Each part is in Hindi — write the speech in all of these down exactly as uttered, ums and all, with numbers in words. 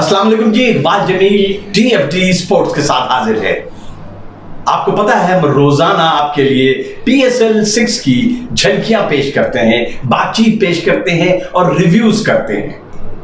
अस्सलाम वालेकुम जी, इकबाल जमील टीएफटी स्पोर्ट्स के साथ हाजिर है। आपको पता है हम रोजाना आपके लिए पीएसएल सिक्स की झलकियां पेश करते हैं, बातचीत पेश करते हैं और रिव्यूज करते हैं।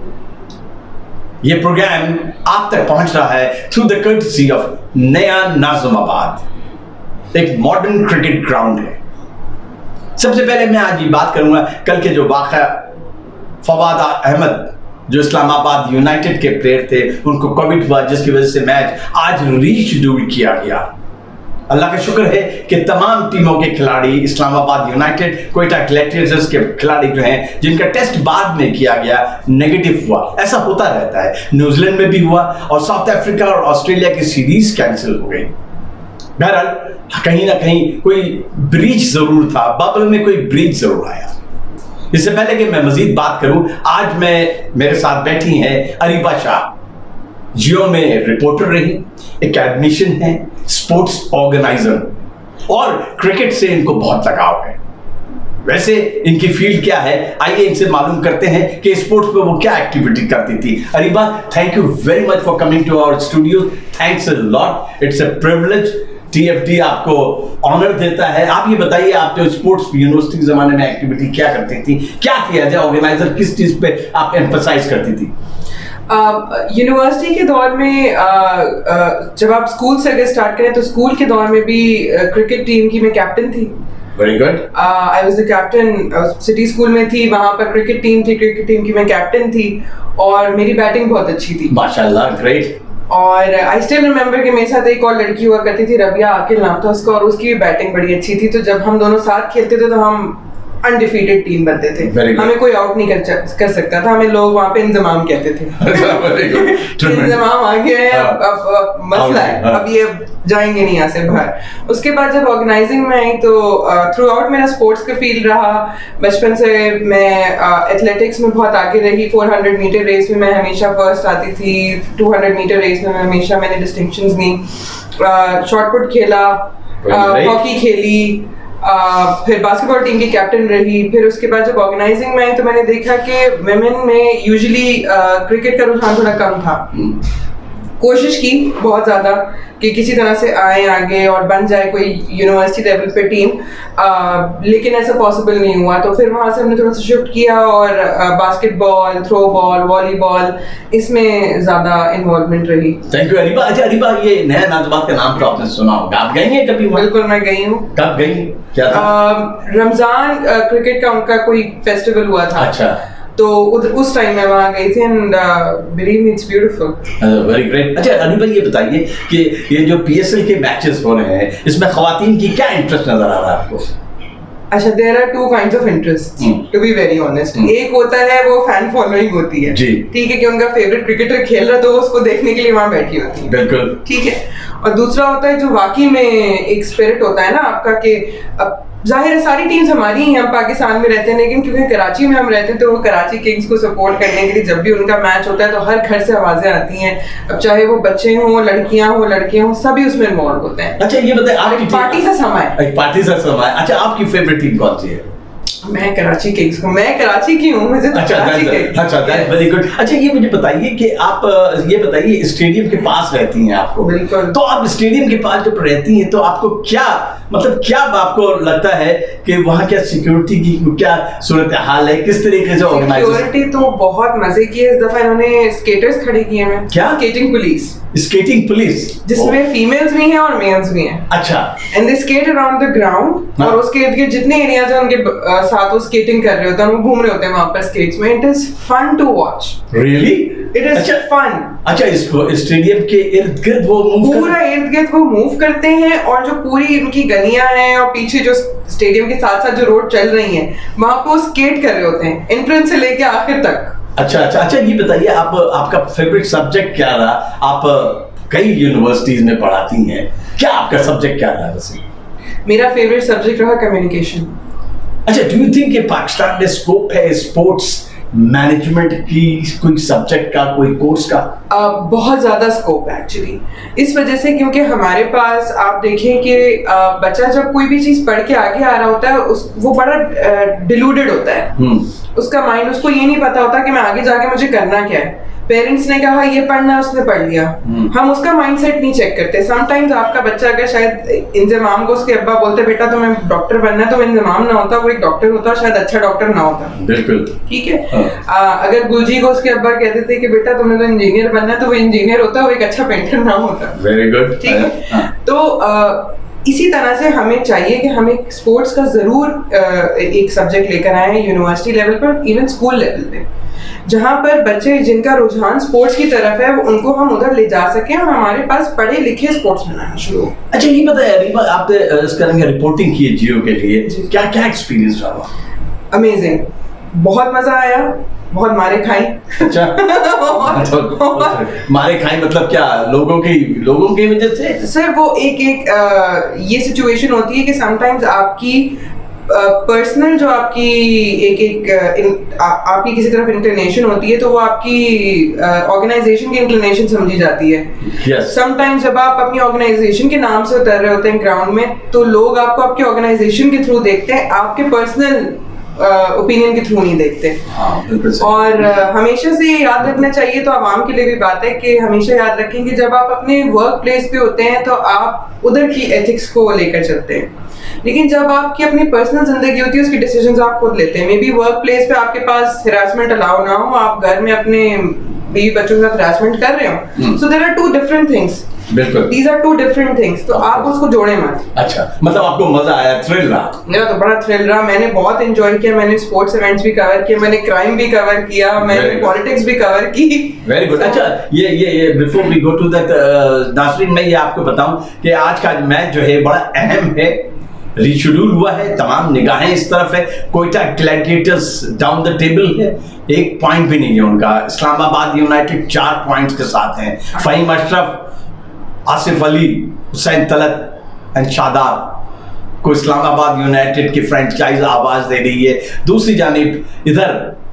यह प्रोग्राम आप तक पहुंच रहा है थ्रू द कर्टसी ऑफ नया नाज़िमाबाद, एक मॉडर्न क्रिकेट ग्राउंड है। सबसे पहले मैं आज ये बात करूंगा कल के जो वाक़या फवाद अहमद जो इस्लामाबाद यूनाइटेड के प्लेयर थे, उनको कोविड हुआ जिसकी वजह से मैच आज रीशेड्यूल किया गया। अल्लाह का शुक्र है कि तमाम टीमों के खिलाड़ी, इस्लामाबाद यूनाइटेड, कोयटा ग्लैडिएटर्स के खिलाड़ी जो हैं जिनका टेस्ट बाद में किया गया, नेगेटिव हुआ। ऐसा होता रहता है, न्यूजीलैंड में भी हुआ और साउथ अफ्रीका और ऑस्ट्रेलिया की सीरीज कैंसिल हो गई। बहरहाल कहीं ना कहीं कोई ब्रीच जरूर था, बबल में कोई ब्रीच जरूर आया। इससे पहले कि मैं मजीद बात करूं, आज मैं मेरे साथ बैठी हैं अरीबा शाह, जियो में रिपोर्टर रही, एकेडमिशियन है, स्पोर्ट्स ऑर्गेनाइजर और क्रिकेट से इनको बहुत लगाव है। वैसे इनकी फील्ड क्या है, आइए इनसे मालूम करते हैं कि स्पोर्ट्स में वो क्या एक्टिविटी करती थी। Areeba, thank you very much for coming to our studio. Thanks a lot, it's a privilege. TFT आपको ऑनर देता है। आप ये बताइए, आप जो स्पोर्ट्स यूनिवर्सिटी के जमाने में एक्टिविटी क्या करती थी, क्या थी एज ए ऑर्गेनाइजर, किस चीज पे आप एम्फसाइज करती थी? यूनिवर्सिटी uh, के दौर में uh, uh, जब आप स्कूल से अगर स्टार्ट करें तो स्कूल के दौर में भी क्रिकेट uh, टीम की मैं कैप्टन थी। Very good. I was the captain, city school में थी, वहां पर क्रिकेट टीम थी, क्रिकेट टीम की मैं कैप्टन थी और मेरी बैटिंग बहुत अच्छी थी। माशाल्लाह, ग्रेट। और आई स्टिल रिमेंबर कि मेरे साथ एक और लड़की हुआ करती थी, रबिया आकिल नाम था उसका, और उसकी भी बैटिंग बड़ी अच्छी थी। तो जब हम दोनों साथ खेलते थे तो हम अनडिफीटेड टीम बनते थे, हमें कोई आउट नहीं कर, कर सकता था। हमें लोग वहाँ पे इंजमाम कहते थे। इंजमाम आ गया है, अब, अब, अब मसला है, अब ये जाएंगे नहीं यहाँ से बाहर। उसके बाद जब ऑर्गेनाइजिंग में आई तो थ्रू आउट मेरा स्पोर्ट्स का फील्ड रहा। बचपन से मैं एथलेटिक्स में बहुत आगे रही। फोर हंड्रेड मीटर रेस में मैं हमेशा फर्स्ट आती थी, टू हंड्रेड मीटर रेस में मैं हमेशा मैंने डिस्टिंक्शंस ली। शॉट पुट खेला, हॉकी खेली, Uh, फिर बास्केटबॉल टीम की कैप्टन रही। फिर उसके बाद जब ऑर्गेनाइजिंग में आई तो मैंने देखा कि वुमेन में यूजुअली क्रिकेट का रुझान थोड़ा कम था। कोशिश की बहुत ज़्यादा कि किसी तरह से आए आगे और बन जाए कोई यूनिवर्सिटी लेवल पे टीम, आ, लेकिन ऐसा पॉसिबल नहीं हुआ। तो फिर वहाँ से हमने थोड़ा सा शिफ्ट किया और बास्केटबॉल, थ्रो बॉल, वॉलीबॉल, इसमें ज़्यादा इन्वॉल्वमेंट रही। Thank you Areeba. अच्छा अरीबा, ये नया नाज़िमाबाद का नाम तो आपने सुना होगा, आप गई हैं कभी? बिल्कुल, मैं गई हूँ। कब गई, क्या था? रमजान क्रिकेट का उनका कोई फेस्टिवल हुआ था। अच्छा, तो उस टाइम मैं वहाँ गई थी and believe me it's beautiful. Very great. अच्छा अरीबा, ये बताइए कि ये जो पीएसएल के मैचेस हो रहे हैं, इसमें खवातीन की क्या इंटरेस्ट नजर आ रहा है आपको? अच्छा, there are two kinds of interest to be very honest. एक होता है वो फैन फॉलोइंग होती है, ठीक है, कि उनका फेवरेट क्रिकेटर खेल रहा तो उसको देखने के लिए वहाँ बैठी होती है, बिल्कुल, ठीक है। और दूसरा होता है जो वाकई में एक स्पिरिट होता है ना आपका, कि अब जाहिर है सारी टीम्स हमारी ही, हम पाकिस्तान में रहते हैं, लेकिन क्योंकि कराची में हम रहते हैं तो वो कराची किंग्स को सपोर्ट करने के लिए जब भी उनका मैच होता है तो हर घर से आवाजें आती हैं। अब चाहे वो बच्चे हों, लड़कियां हों, लड़के हों, सभी उसमें इन्वॉल्व होते हैं। अच्छा ये बताइए, आपकी पार्टी सा समय है, पार्टी सा समय। अच्छा, आपकी फेवरेट टीम कौन सी है? मैं कराची किंग्स को, मैं कराची की हूँ, मुझे तो अच्छा, कराची किंग्स। अच्छा, दैट्स वेरी गुड। अच्छा ये मुझे बताइए कि आप ये बताइए स्टेडियम के पास रहती हैं आपको, बिल्कुल, तो आप स्टेडियम के पास जब रहती हैं तो आपको क्या मतलब क्या आपको लगता है कि वहाँ क्या सिक्योरिटी की क्या सूरत हाल है, किस तरीके से ऑर्गेनाइज? सिक्योरिटी तो बहुत मजे की है। इस दफा इन्होंने स्केटर्स खड़े किए हैं। क्या? Skating police. स्केटिंग पुलिस, जिसमें फीमेल्स भी हैं और मेल्स भी हैं। अच्छा। And they skate around the ground, और उसके इर्द गिर्द जितने एरियाज हैं उनके साथ वो स्केटिंग कर रहे होते हैं, वो घूम रहे होते हैं वहां पर स्केट्स में। It is fun to watch. Really? It is fun. अच्छा, इसको स्टेडियम के इर्द गिर्द वो मूव पूरा इर्द गिर्द वो मूव करते हैं, और जो पूरी उनकी गलियां हैं और पीछे जो स्टेडियम के साथ साथ जो रोड चल रही हैं वहां पर वो स्केट कर रहे होते हैं, एंट्रेंस से लेके आखिर तक। अच्छा अच्छा अच्छा ये बताइए, आप आपका फेवरेट सब्जेक्ट क्या रहा? आप कई यूनिवर्सिटीज में पढ़ाती हैं, क्या आपका सब्जेक्ट क्या रहा? वैसे मेरा फेवरेट सब्जेक्ट रहा कम्युनिकेशन। अच्छा, डू यू थिंक कि पाकिस्तान में स्कोप है स्पोर्ट्स मैनेजमेंट की, कोई सब्जेक्ट का, कोई कोर्स का? uh, बहुत ज़्यादा स्कोप है एक्चुअली, इस वजह से क्योंकि हमारे पास आप देखें कि uh, बच्चा जब कोई भी चीज़ पढ़ के आगे आ रहा होता है उस वो बड़ा डिलूडेड uh, होता है। hmm. उसका माइंड, उसको ये नहीं पता होता कि मैं आगे जाके मुझे करना क्या है। पेरेंट्स ने कहा ये पढ़ना है, उसने पढ़ लिया, हम उसका माइंडसेट नहीं चेक करते। समटाइम्स आपका बच्चा अगर शायद इंजमाम को उसके अब्बा बोलते बेटा तुम्हें डॉक्टर बनना है, तो वो इंजमाम ना होता, वो एक डॉक्टर होता, शायद अच्छा डॉक्टर ना होता। बिल्कुल ठीक है। आ, अगर गुलजी को उसके अब्बा कहते थे कि बेटा तुम्हें तो इंजीनियर बनना है, तो वो इंजीनियर होता, वो एक अच्छा पेंटर ना होता। Very good. ठीक है। तो आ, इसी तरह से हमें चाहिए कि हम एक स्पोर्ट्स का जरूर एक सब्जेक्ट लेकर आए यूनिवर्सिटी लेवल पर, इवन स्कूल लेवल पे, जहाँ पर बच्चे जिनका रुझान स्पोर्ट्स की तरफ है उनको हम उधर ले जा सकें और हमारे पास पढ़े लिखे स्पोर्ट्समैन आना शुरू हो। अच्छा ये बताइए रीमा, आपने इसका रिपोर्टिंग की है जियो के लिए, क्या क्या एक्सपीरियंस रहा? अमेजिंग, बहुत मजा आया, बहुत मारे खाई। अच्छा मारे खाई मतलब क्या? लोगों की लोगों की वजह से? सर वो एक एक आ, ये सिचुएशन होती है कि समटाइम्स आपकी पर्सनल uh, जो आपकी एक एक uh, इन, आ, आपकी किसी तरफ इंक्लिनेशन होती है, तो वो आपकी ऑर्गेनाइजेशन uh, की इंक्लिनेशन समझी जाती है। Sometimes yes. जब आप अपनी ऑर्गेनाइजेशन के नाम से उतर रहे होते हैं ग्राउंड में, तो लोग आपको आपकी ऑर्गेनाइजेशन के थ्रू देखते हैं, आपके पर्सनल ओपिनियन के थ्रू नहीं देखते। हाँ, और uh, हमेशा से याद रखना चाहिए, तो आवाम के लिए भी बात है कि हमेशा याद रखें कि जब आप अपने वर्क प्लेस पे होते हैं तो आप उधर की एथिक्स को लेकर चलते हैं, लेकिन जब आपकी अपनी पर्सनल जिंदगी होती है उसकी डिसीजंस आप खुद लेते हैं। मे बी वर्क प्लेस पे आपके पास हरासमेंट अलाउ ना हो, आप घर में अपने बीवी बच्चों के साथ हरासमेंट कर रहे हो, so there are two different things. बिल्कुल, these are two different things, तो आप उसको जोड़े मत। अच्छा, मतलब आपको मजा आया, थ्रिल रहा? मेरा तो बड़ा थ्रिल रहा, मैंने बहुत एंजॉय किया, मैंने स्पोर्ट्स इवेंट्स भी कवर किए, मैंने क्राइम भी कवर किया, मैंने पॉलिटिक्स भी कवर की। Very good. अच्छा ये ये ये before we go to that Nasreen, मैं ये आपको बताऊं कि आज का मैच जो है बड़ा अहम है, रिशेड्यूल हुआ है, तमाम निगाहें इस तरफ है। Quetta Gladiators down the table है, एक पॉइंट भी नहीं है उनका। इस्लामाबाद यूनाइटेड चार पॉइंट्स के साथ हैं। फहीम अशरफ, आसिफ अली, हुसैन तलत एंड शादाब को इस्लामाबाद यूनाइटेड की फ्रेंचाइज आवाज दे रही है। दूसरी जानिब इधर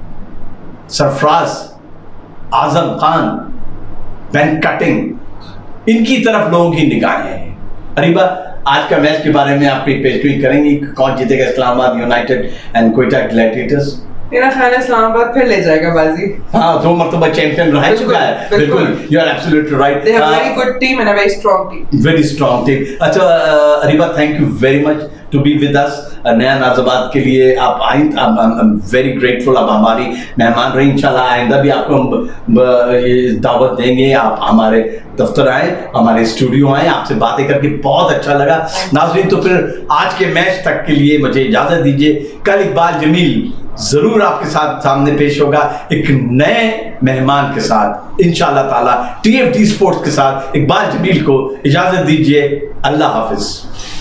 सरफराज, आजम खान, बेन कटिंग, इनकी तरफ लोगों की निगाहें हैं। अरीबा, आज का मैच के बारे में आप पेशगोई करेंगी, कौन जीतेगा Islamabad United and Quetta Gladiators? मेरा ख्याल है इस्लामाबाद फिर ले जाएगा बाजी। हाँ, दो मर्तबा चैंपियन रह चुका है। बिल्कुल, you are absolutely right. They have very good team and a very strong team. Very strong team. अच्छा Areeba, thank you very much to be with us. Naya Nazabad के लिए आप आई, आई एम वेरी ग्रेटफुल। आप हमारी मेहमान रही, इंशाल्लाह आइंदा भी आपको हम दावत देंगे, आप हमारे दफ्तर आए, हमारे स्टूडियो आए, आपसे बातें करके बहुत अच्छा लगा। नाज़रीन, तो फिर आज के मैच तक के लिए मुझे इजाजत दीजिए। कल इकबाल जमील जरूर आपके साथ सामने पेश होगा एक नए मेहमान के साथ, इंशाल्लाह ताला टीएफडी स्पोर्ट्स के साथ। इकबाल जमील को इजाजत दीजिए, अल्लाह हाफिज।